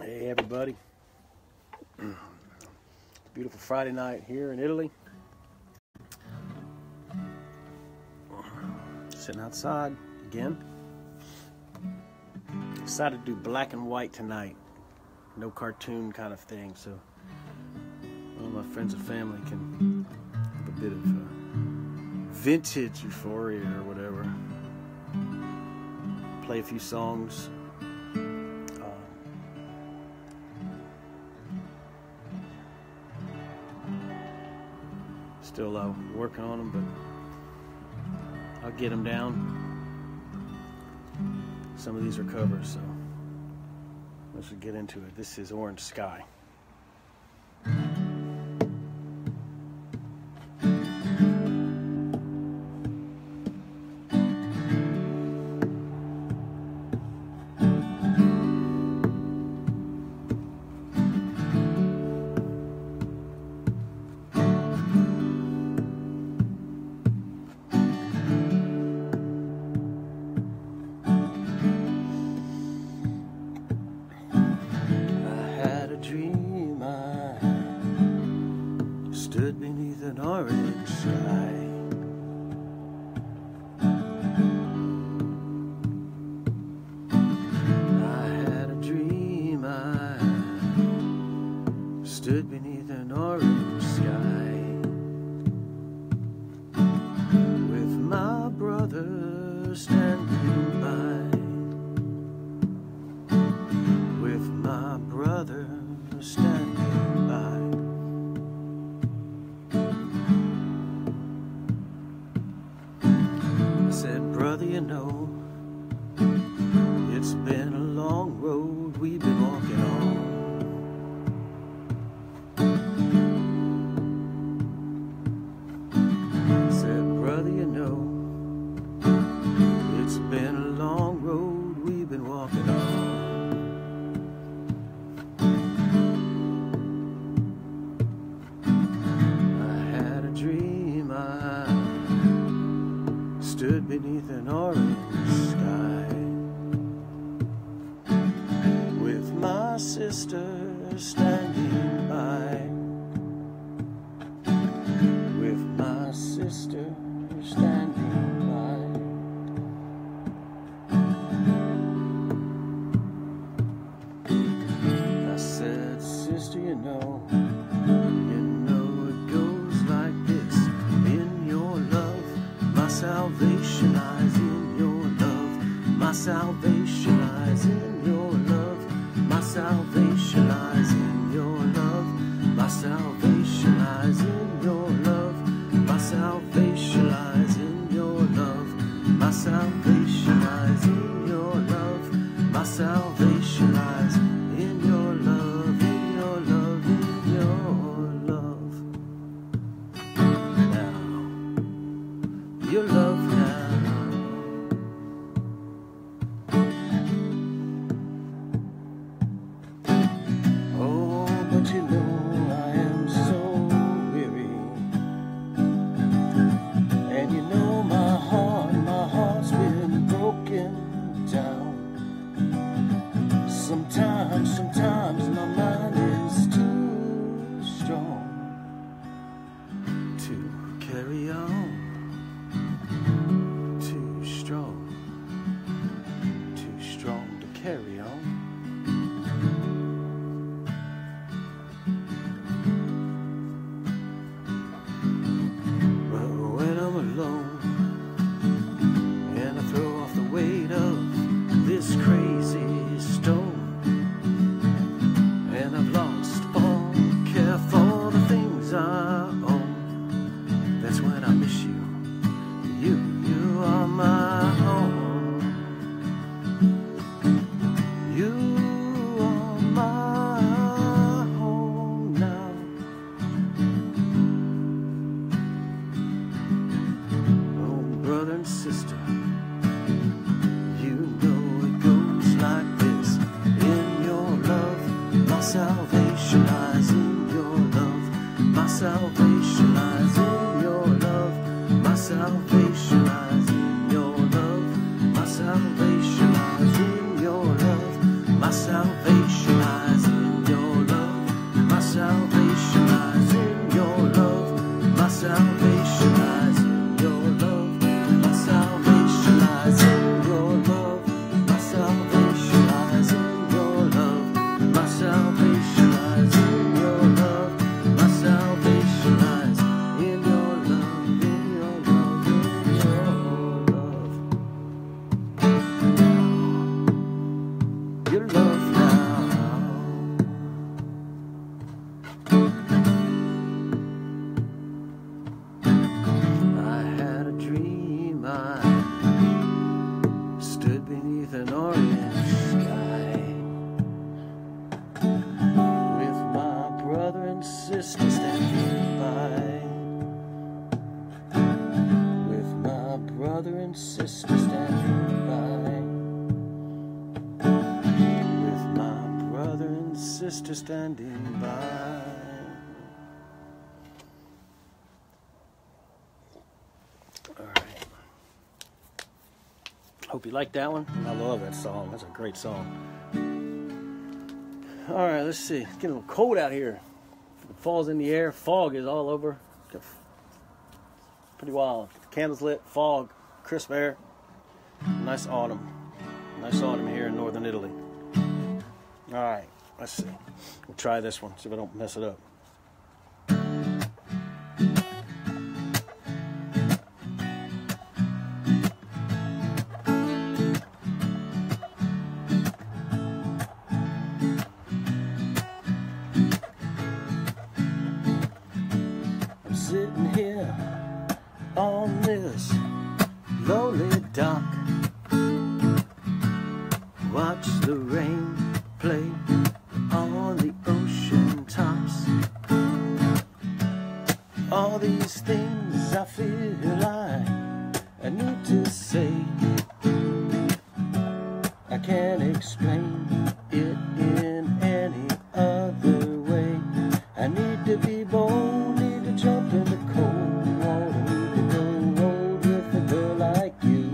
Hey everybody, beautiful Friday night here in Italy. Sitting outside again. Decided to do black and white tonight, no cartoon kind of thing, so all my friends and family can have a bit of vintage euphoria or whatever. Play a few songs. Still working on them, but I'll get them down. Some of these are covers, so let's get into it. This is Orange Sky. Stood beneath an orange sky. I had a dream. I stood beneath an orange sky with my brother standing by. With my brother standing by. Said, brother, you know, it's been a long road we've been walking on. Said, brother, you know, it's been a long road we've been walking on. I had a dream. I stood beneath an orange sky with my sister standing by. With my sister standing by. I said, sister, you know it goes like this. In your love, my salvation lies in your love. My salvation lies in your love. My salvation lies in your love. My salvation lies in your love. My salvation lies in your love. My salvation lies in your love. My salvation lies in your love, in your love, in your love. Now, your love now. Oh, but you know I am so weary, and you know my heart's been broken down. Sometimes my mind is too strong to carry on. Too strong to carry on. But when I'm alone and I throw off the weight of this crazy stone, and I've lost all care for the things I own, that's when I miss you. You are my home. You are my home now. Oh, brother and sister, you know it goes like this. In your love, my salvation lies in your love. My salvation lies in your love. My salvation lies in your love. My salvation lies in your love. My salvation lies stood beneath an orange sky with my brother and sister standing by. With my brother and sister standing by. With my brother and sister standing by. Hope you like that one. I love that song. That's a great song. All right, let's see. It's getting a little cold out here. The fall's in the air. Fog is all over. Pretty wild. Candles lit, fog, crisp air. Nice autumn. Nice autumn here in northern Italy. All right, let's see. We'll try this one. See if I don't mess it up. Sitting here on this lonely dock, watch the rain play on the ocean tops. All these things I feel like I need to say, I can't explain it in any other way. I need to be bold, jump in the cold water, need to go road with a girl like you.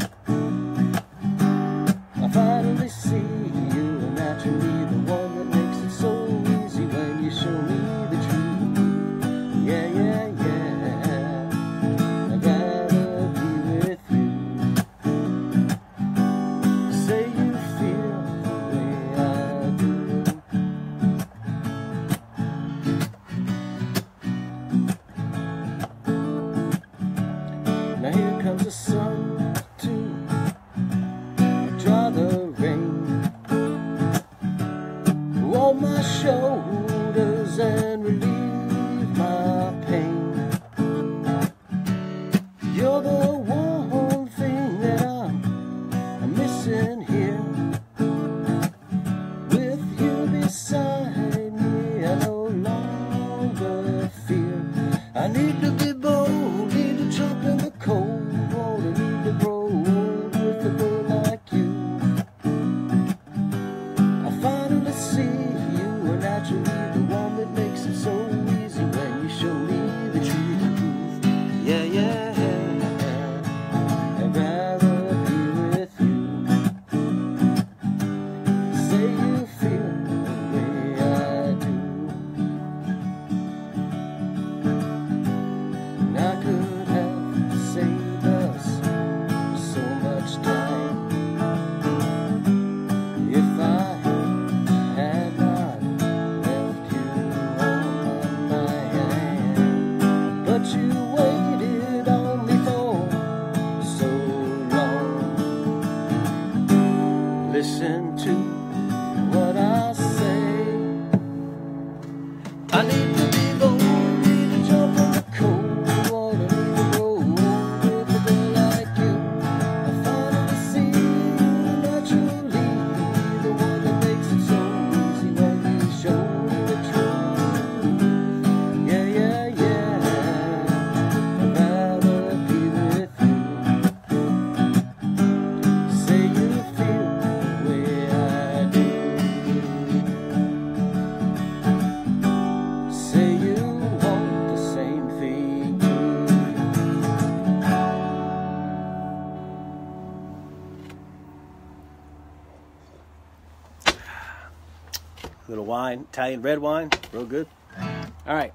I finally see you, and naturally the one that makes it so easy when you show me the truth. Yeah, yeah, yeah, I'd rather be with you. Say you feel the way I do. Now here comes the sun to dry the rain on my shoulders and relieve my pain. You're the one thing that I'm missing here. With you beside me, I no longer fear. I need to be bold, need to jump in the cold water, need to grow old with a girl like you. I finally see you, and naturally the one that makes it so easy when you show me the truth. Yeah, yeah, I'd rather be with you. Say you feel the way I do. And I could have saved us so much time if I had not left you on my mind. But you waited on me for so long. Listen to what I say. I need to be bold, need to jump in the cold water, need to grow old with a girl like you. I finally see naturally the one that makes it so easy when you show me the truth. Yeah, yeah, yeah, I'd rather be with you. Say you feel the way I do. Say you want the same thing too. Little wine, Italian red wine, real good. All right.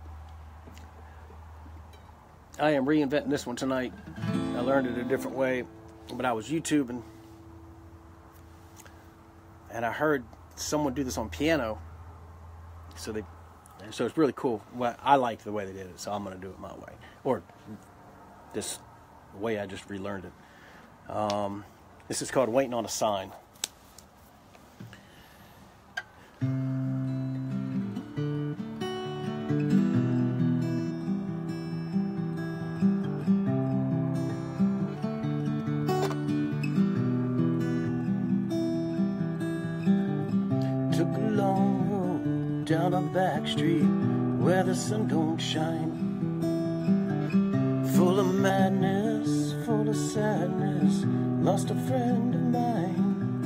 I am reinventing this one tonight. I learned it a different way, but I was YouTubing and I heard someone do this on piano. So it's really cool. Well, I liked the way they did it, so I'm going to do it my way. Or this way I just relearned it. This is called Waiting on a Sign. down a back street where the sun don't shine. Full of madness, full of sadness, lost a friend of mine.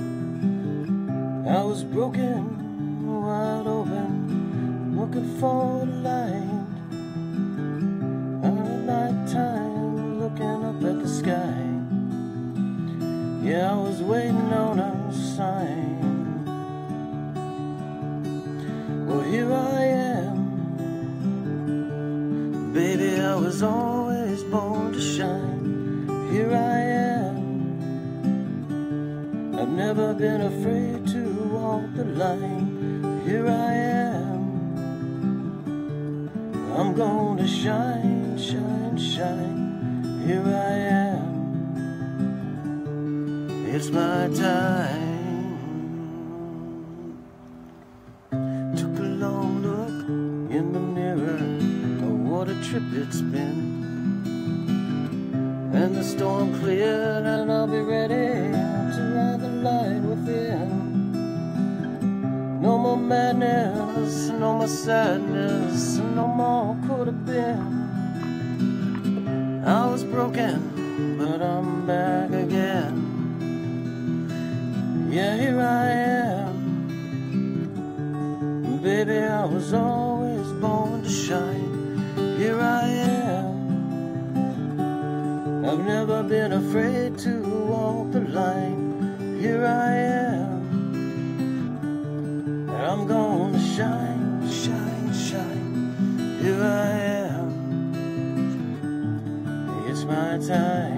I was broken, wide open, looking for the light. On a night time, looking up at the sky. Yeah, I was waiting on a sign. Well, here I am. Baby, I was always born to shine. Here I am. I've never been afraid to walk the line. Here I am. I'm gonna shine, shine, shine. Here I am. It's my time. Took a long look in the mirror. Oh, what a trip it's been. And the storm cleared, and I'll be ready to ride the light within. No more madness, no more sadness, no more could have been. I was broken, but I'm back again. Yeah, here I am. Baby, I was always born to shine. Here I am. I've never been afraid to walk the line. Here I am. And I'm gonna shine, shine, shine. Here I am. It's my time.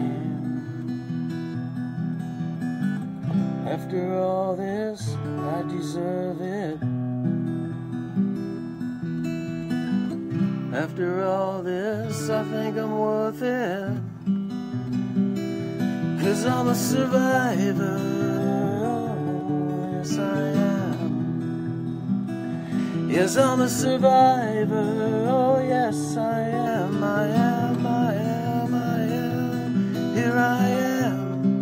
After all this, I deserve it. After all this, I think I'm worth it. 'Cause I'm a survivor. Yes, I am. Yes, I'm a survivor. Oh, yes, I am. I am, I am, I am. Here I am.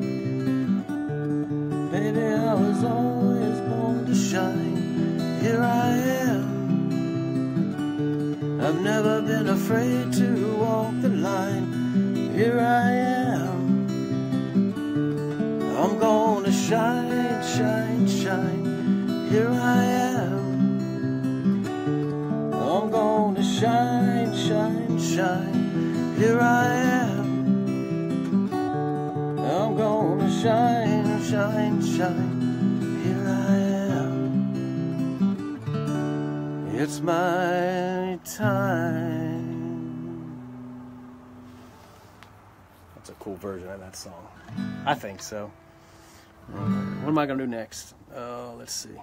Baby, I was always born to shine. Here I am. I've never been afraid to walk the line. Here I am. I'm gonna shine, shine, shine. Here I am. I'm gonna shine, shine, shine. Here I am. I'm gonna shine, shine, shine. Here I am. It's my time. That's a cool version of that song. I think so. What am I going to do next? Let's see.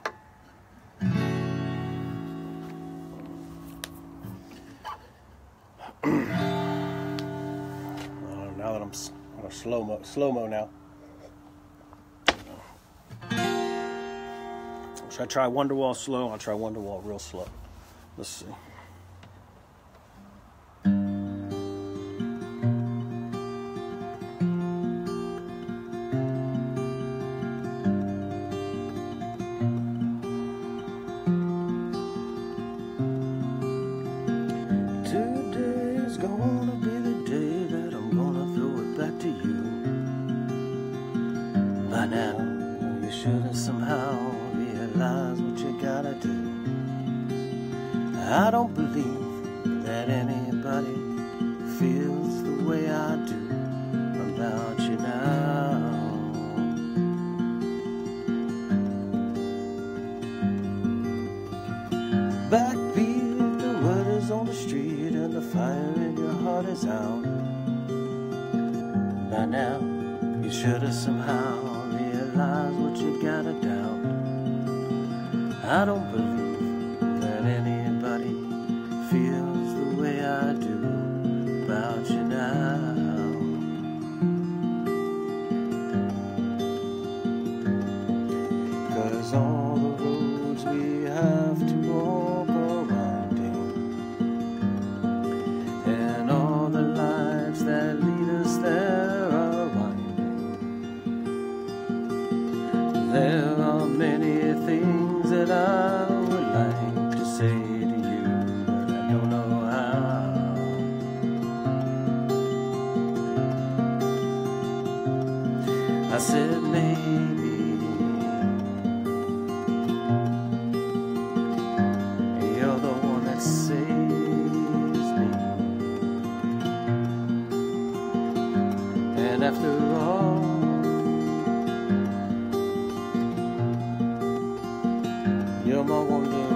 Now that I'm slow-mo now. Should I try Wonderwall slow? I'll try Wonderwall real slow. Let's see. Today's gonna be the day that I'm gonna throw it back to you. By now, you should have somehow realize what you gotta do. I don't believe that anybody feels the way I do about you now. Backbeat, the word is on the street and the fire in your heart is out. By now, you should have somehow realized what you gotta doubt. I don't believe that anybody feels the way I do about you now. 'Cause all the roads we have to walk are winding, and all the lives that lead us there are winding. There are many things that I would like to still my wonder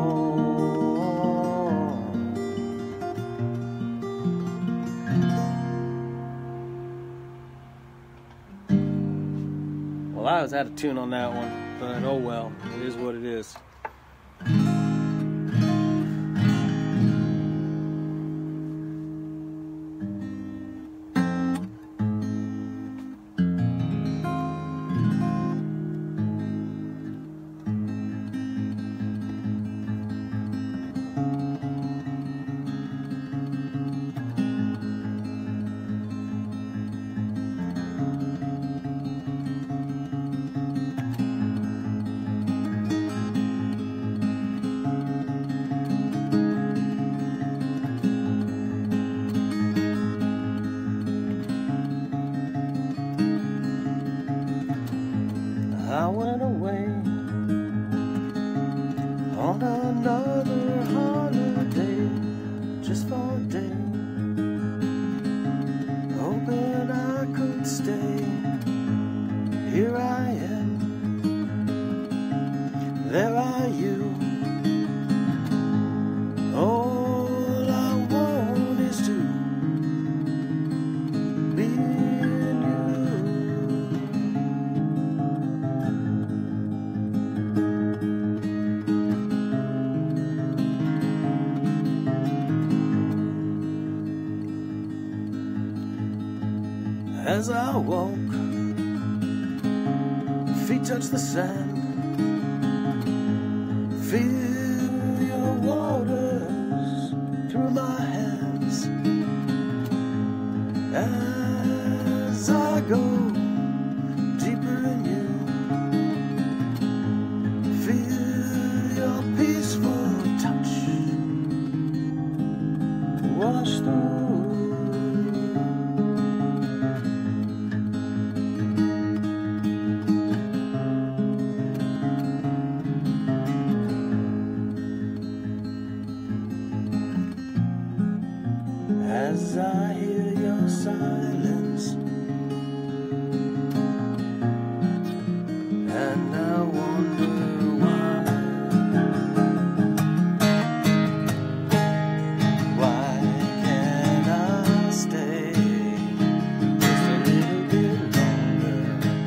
on. Well, I was out of tune on that one, but oh well, it is what it is. I went away on another holiday, just for a day, hoping I could stay. Here I am, there are you. All I want is to be in you. As I walk, feet touch the sand, feel your waters through my hands. As I go deeper in you, feel your peaceful touch wash through. As I hear your silence, and I wonder why can't I stay just a little bit longer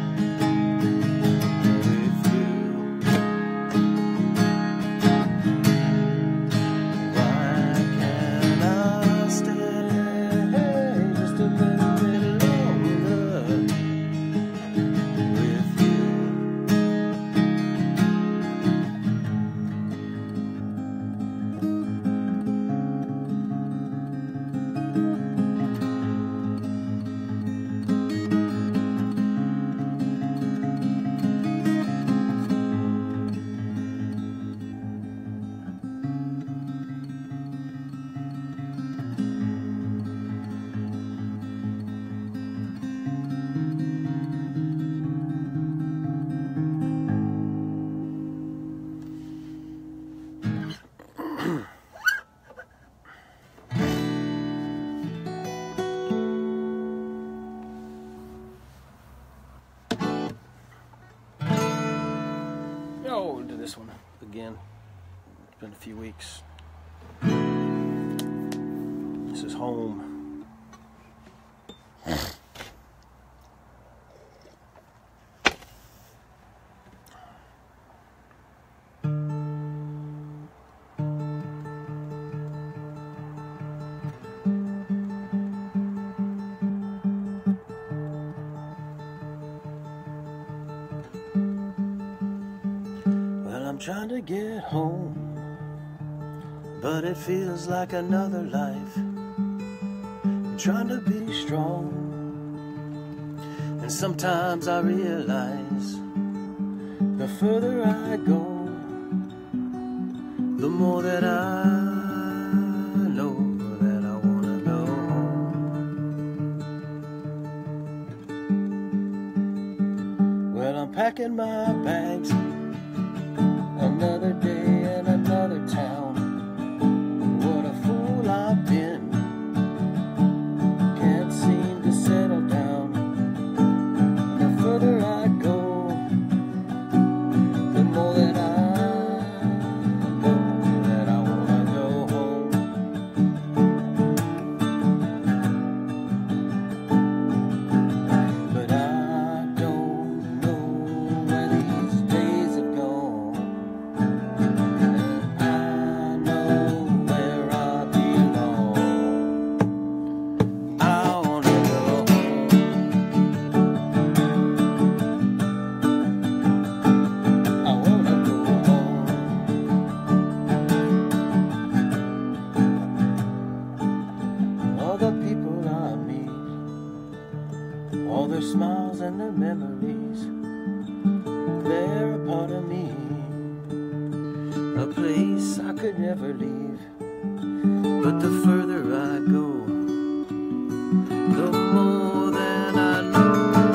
with you? Why can't I stay? Oh, we'll do this one again. It's been a few weeks. This is home. I'm trying to get home, but it feels like another life. I'm trying to be strong, and sometimes I realize the further I go, the more that I know that I want to go. Well, I'm packing my bags, another day in another town. What a fool I've been, can't seem to settle down. The further I go, the more that I could never leave. But the further I go, the more that I know.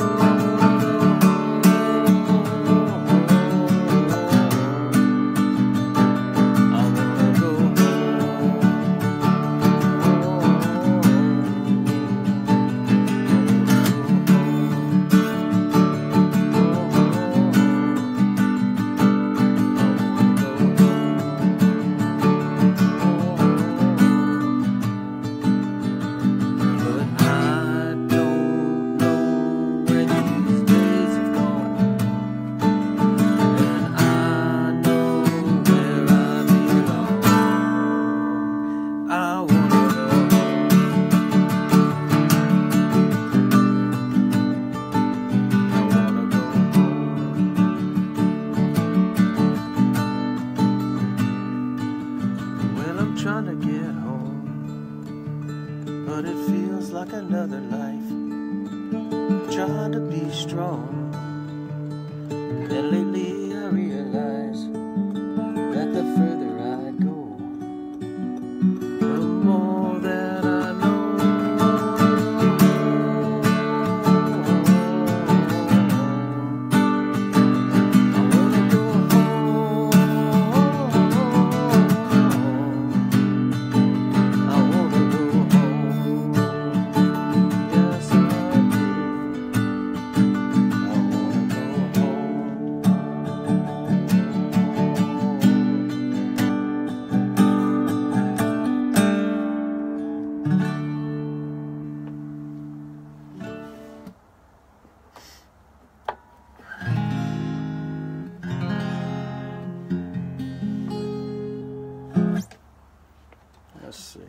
I wanna go home. Trying to get home, but it feels like another life. Trying to be strong, and lately I realize that the further I go, the more that I know. I wanna go home. Let's see.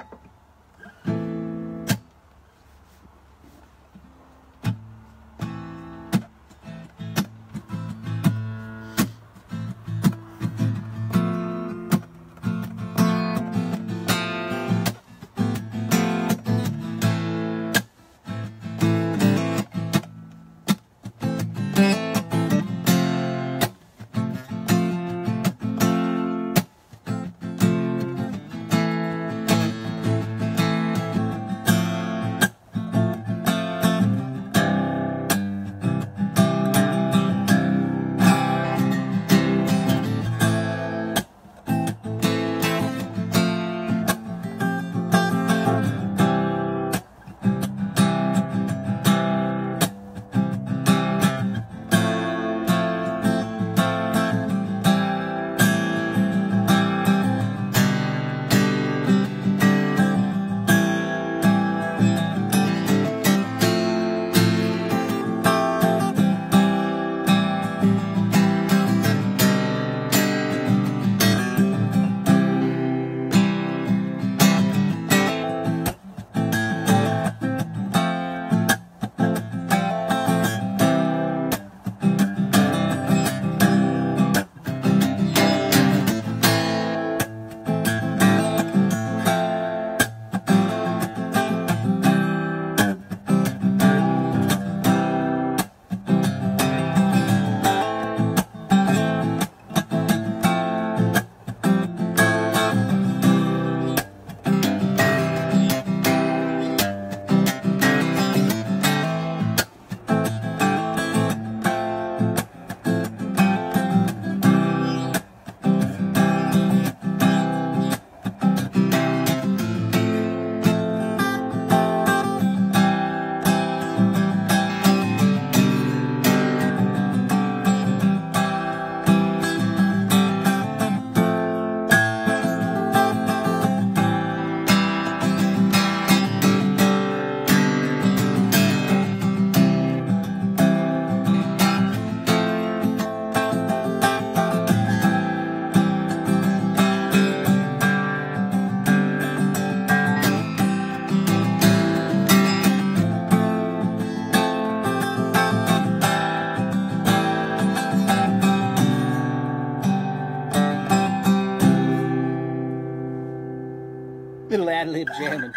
Little ad-lib jamming.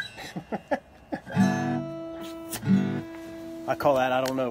I call that, I don't know.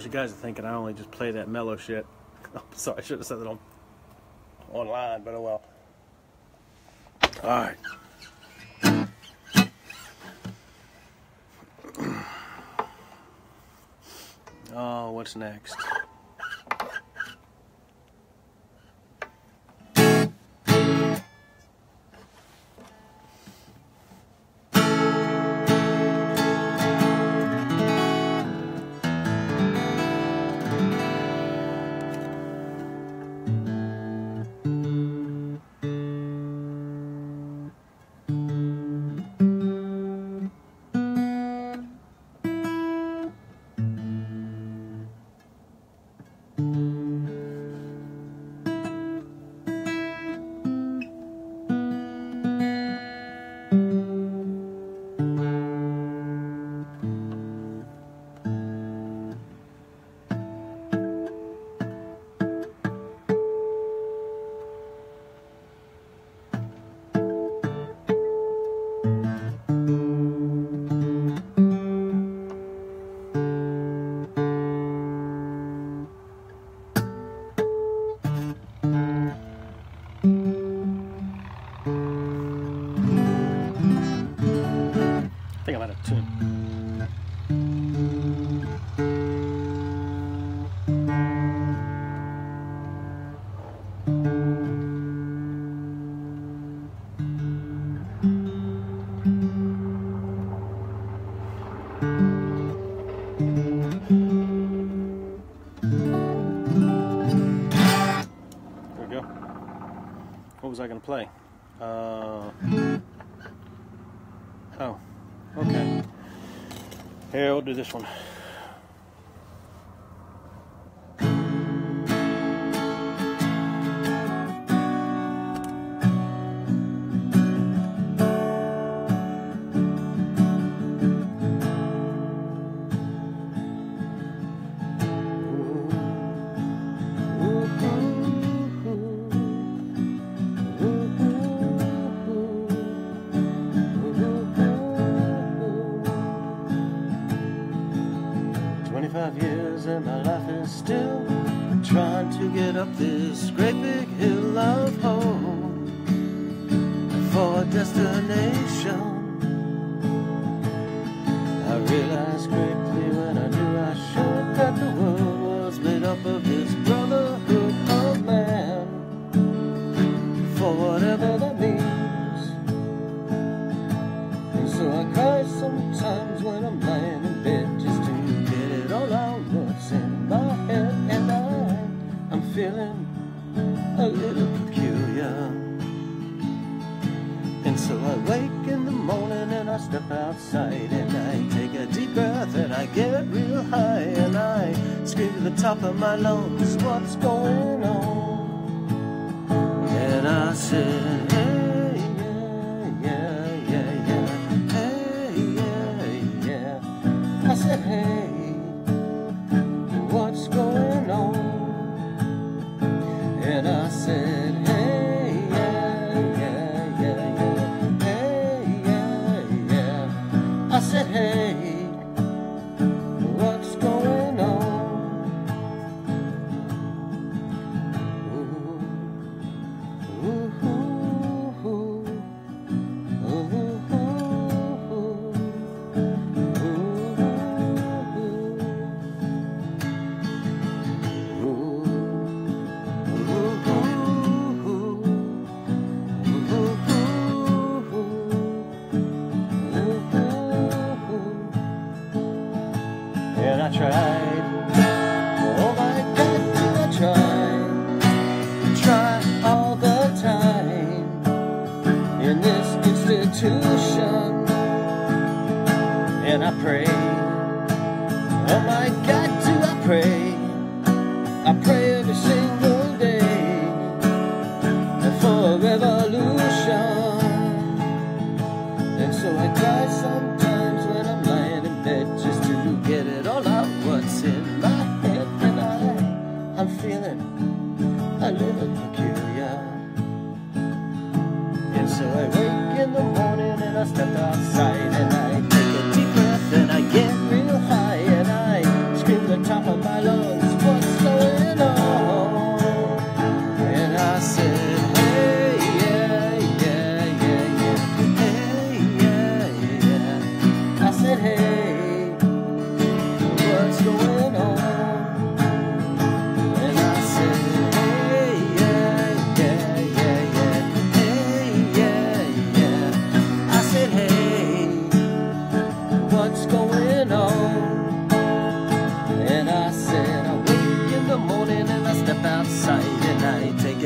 you guys are thinking I only just play that mellow shit. Oh, sorry, I should have said that online, but oh well. Alright. Oh, what's next? I think I'm out of tune. There we go. What was I going to play? Oh, okay. Here, we'll do this one. Years and my life is still trying to get up this great big hill of hope for a destination. I realized quickly when I knew I should that the world was made up of this brotherhood of man, for whatever that means. And so I cry sometimes when I'm lying in bed just to all out what's in my head, and I'm feeling a little peculiar. And so I wake in the morning and I step outside and I take a deep breath and I get real high and I scream to the top of my lungs, what's going on? And I said, hey, yeah, yeah, yeah, yeah, hey, yeah, yeah. I said, hey, what's going on? And I said, hey, yeah, yeah, yeah, yeah, hey, yeah, yeah. I said, hey, what's going on? Ooh, ooh, ooh, ooh, ooh, and I tried, oh my God, did I try all the time in this institution. And I pray, oh my God, do I pray every single day for a revolution. And so I cry sometimes when I'm lying in bed just to get it all out what's in my head, and I'm feeling a little peculiar. And so I wake in the morning and I step outside and I take a deep breath and I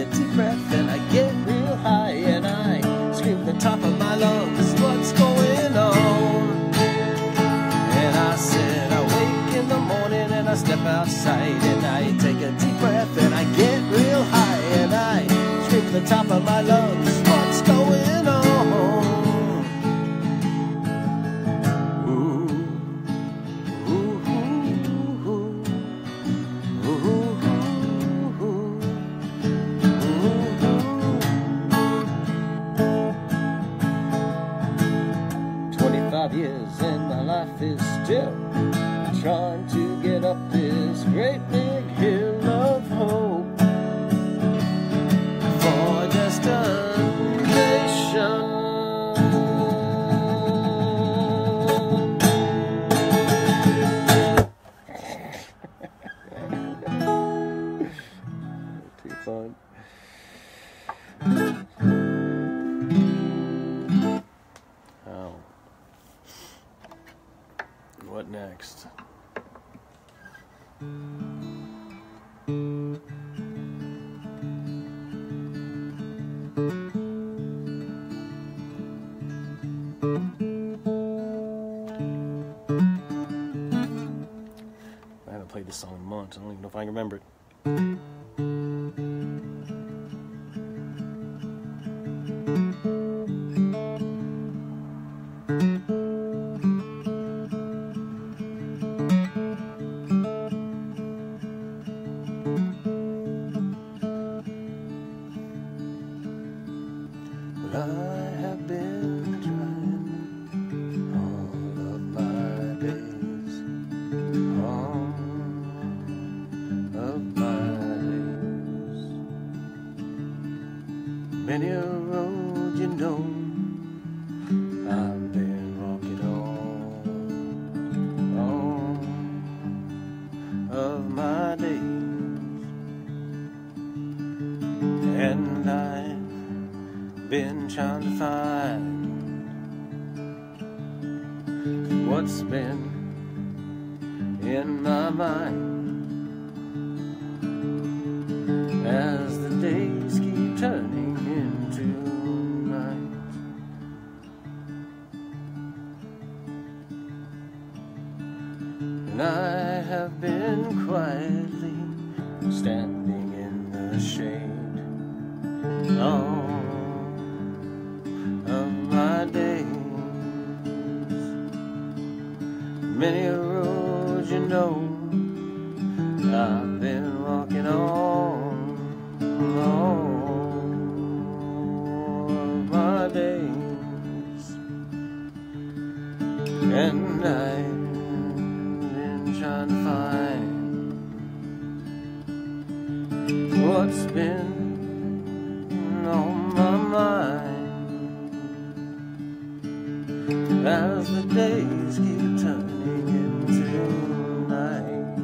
a deep breath and I get real high and I scream at the top of my lungs, what's going on? And I said, I wake in the morning and I step outside and I take a deep breath and I get real high and I scream at the top of my lungs, what's going on? Years and my life is still trying to get up this great big hill of hope for destination. Too fun. What next? I haven't played this song in months. I don't even know if I can remember it. I have been trying all of my days, all of my days. Many a road, you know, I've been walking all of my days, and I've been trying to find what's been in my mind as the days keep turning into nights. And I have been quietly standing in the shade of my days. Many a road, you know, I've been walking on all of my days, and I've been trying to find what's been on my mind as the days keep turning into night.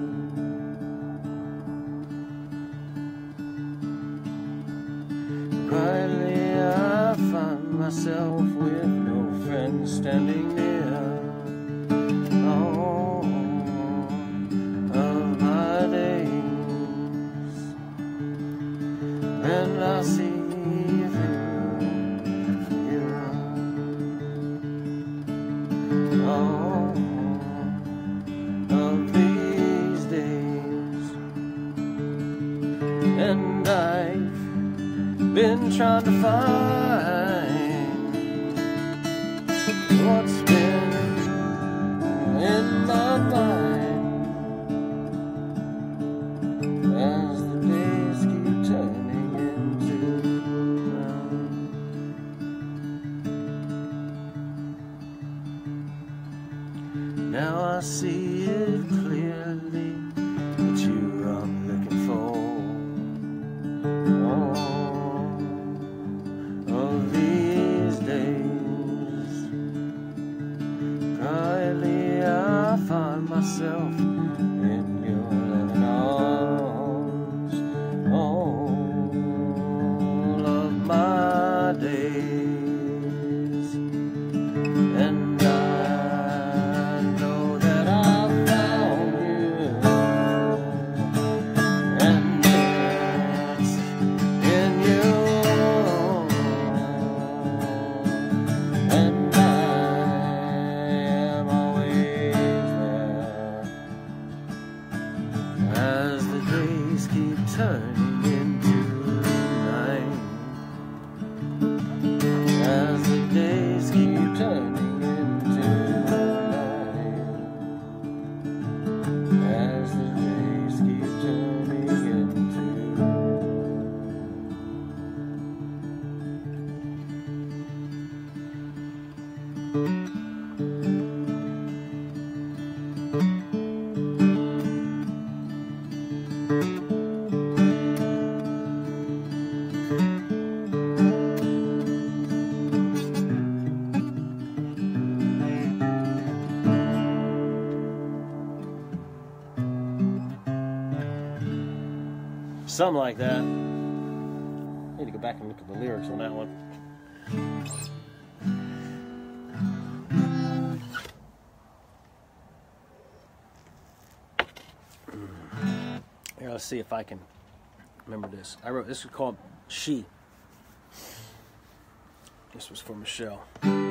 Quietly I find myself with no friends standing near all of my days, and I see all of these days, and I've been trying to find what's been in my mind as the days keep turning into night. Now I see it clearly that you I'm looking for all of these days, days keep turning into night, as the days keep turning into night, as the days keep turning into something like that. I need to go back and look at the lyrics on that one. Here, let's see if I can remember this. I wrote this was called She. This was for Michelle.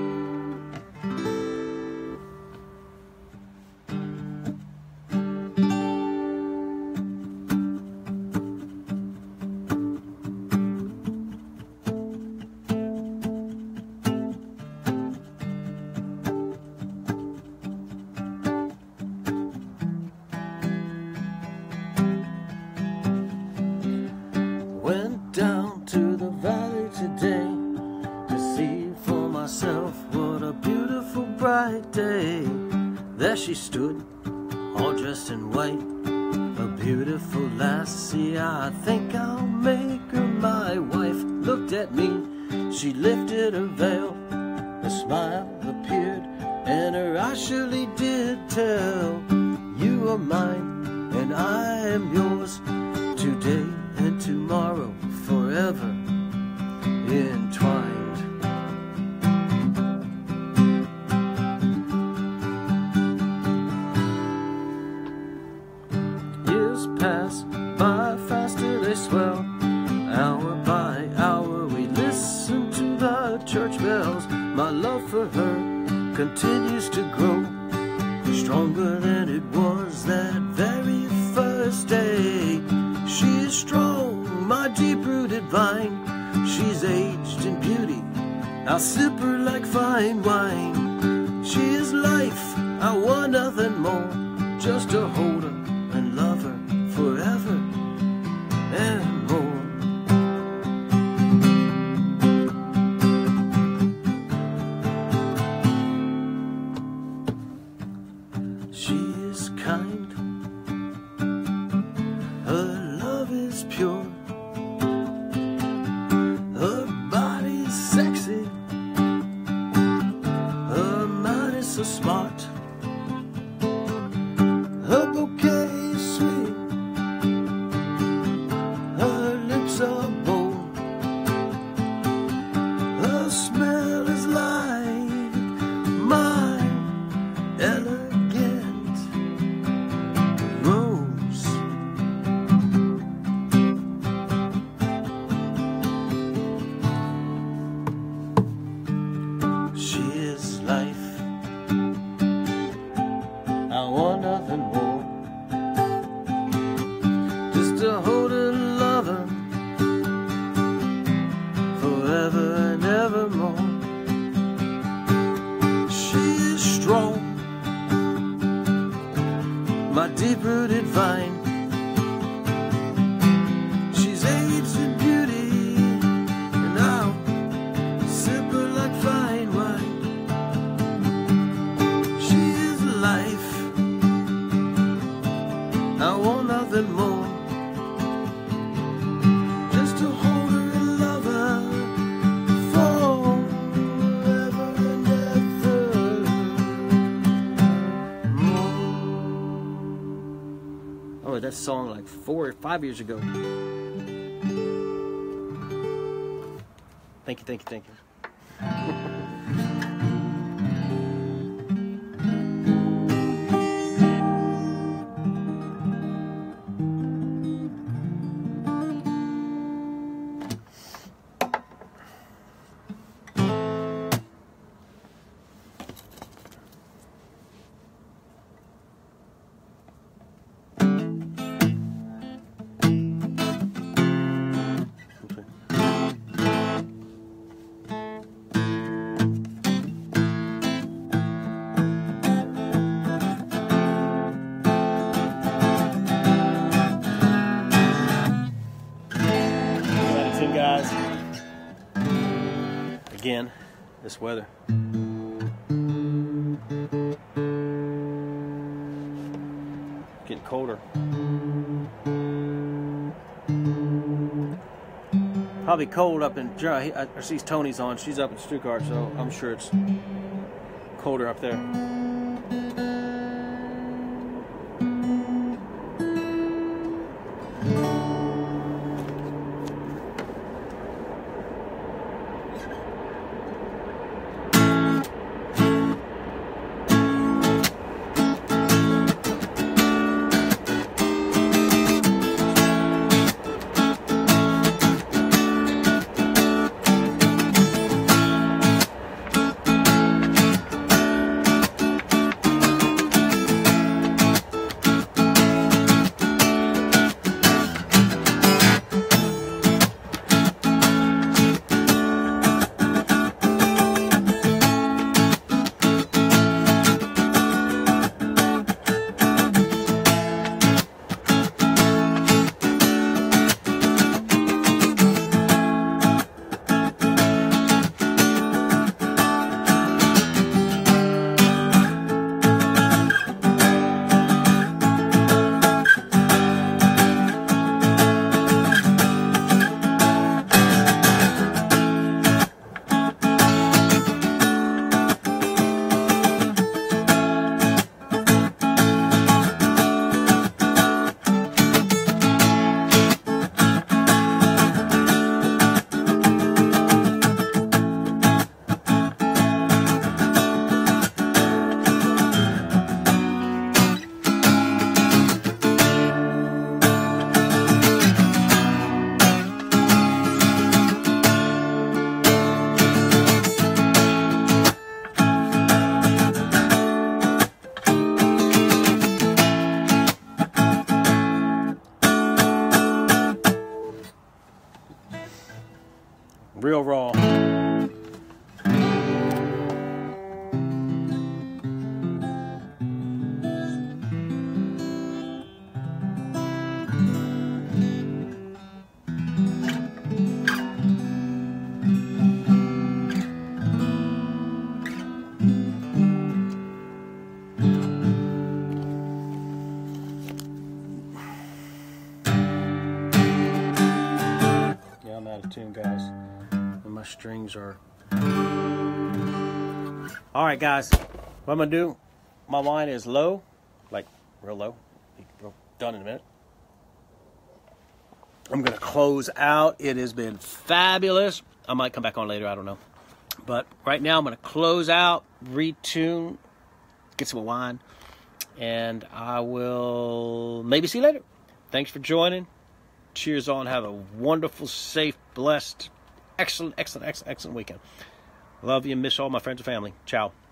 Went down to the valley today to see for myself what a beautiful bright day. There she stood, all dressed in white, a beautiful lassie. I think I'll make her my wife. Looked at me, she lifted her veil, a smile appeared, and her eyes surely did tell. You are mine, and I am yours, today and tomorrow, forever entwined. Years pass by, faster they swell. Hour by hour we listen to the church bells. My love for her continues to grow, stronger than it was that very first day. She is strong, my deep-rooted vine. She's aged in beauty, I'll sip her like fine wine. She is life, I want nothing more, just to hold her and love her forever and more. She is kind, her love is pure, her body is sexy, her mind is so smart, her bouquet is sweet, her lips are bold, her smell is like mine, elegant rose. She is life, I want nothing more, just to hold her and love her forever and evermore. She is strong, my deep-rooted vine. She's aged in beauty, and I'll sip her like fine wine. She is life, I want nothing more, just to hold her and love her forever and evermore. I wrote that song like 4 or 5 years ago. Thank you, thank you, thank you. Again, this weather. Getting colder. Probably cold up in Germany. I see Tony's on. She's up in Stuttgart, so I'm sure it's colder up there. Real raw. Yeah, I'm out of tune, guys. My strings are. All right, guys, what I'm gonna do, my line is low, like real low. Done in a minute. I'm gonna close out. It has been fabulous. I might come back on later, I don't know, but right now I'm gonna close out, retune, get some wine, and I will maybe see you later. Thanks for joining. Cheers on. Have a wonderful, safe, blessed, excellent weekend. Love you and miss all my friends and family. Ciao.